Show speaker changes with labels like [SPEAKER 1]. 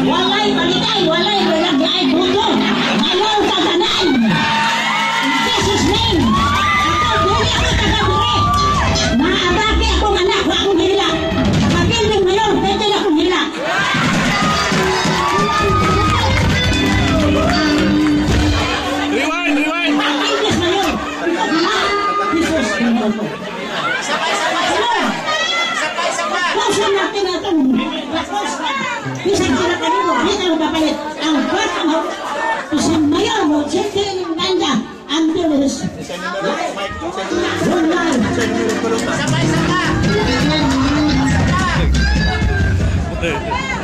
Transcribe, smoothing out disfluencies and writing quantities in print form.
[SPEAKER 1] Walay balitay, walay balagay buto. Malaw taganay. In Jesus' name. Ako, duli ako taga-dure. Maabaki akong anak, wa akong hila. Kapilding ngayon, pwede na akong hila.
[SPEAKER 2] Rewind!
[SPEAKER 1] English ngayon. Jesus, sabay-sabay. Puso natin na itong bisag sila kanino, hindi na mapapalit. Ang kwarta mo, isang mayor mo, siyempre yung ganda, ang tulis. Sabay-sabay.